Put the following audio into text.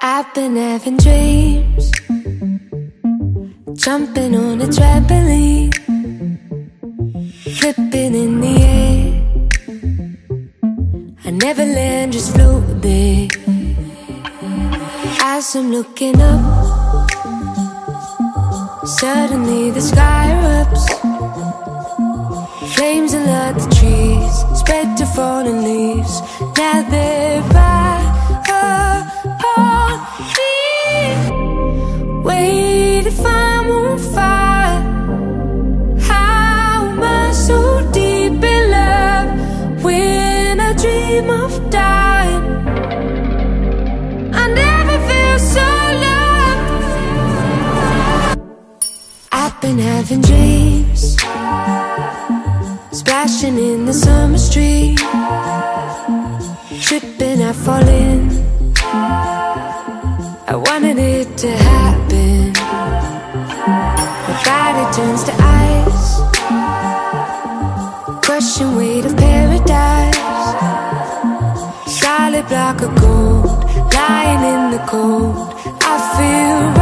I've been having dreams, jumping on a trampoline, flipping in the air. I never land, just float there. As I'm looking up, suddenly the sky erupts. Flames alert the trees, spread to fallen leaves. Now they're right upon me. Wait, if I'm on fire, how am I so deep in love? When I dream of dying, I never feel so loved. I've been having dreams, splashing in the summer street, tripping, I fall in. I wanted it to happen. My body turns to ice, crushing weight of paradise. Solid block of gold, lying in the cold. I feel right.